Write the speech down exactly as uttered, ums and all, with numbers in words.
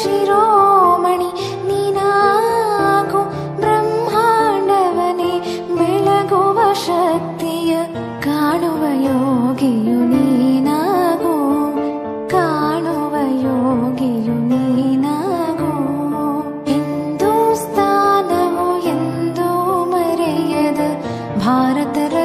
ಶಿರೋಮಣಿ ನೀನಾಗು ಬ್ರಹ್ಮಾಂಡವನೇ ಬೆಳಗುವ ಶಕ್ತಿಯ ಕಾಣುವ ಯೋಗಿಯು ನೀನಾಗು ಕಾಣುವ ಯೋಗಿಯು ನೀನಾಗು ಹಿಂದೂಸ್ತಾನವು ಎಂದೂ ಮರೆಯದ ಭಾರತ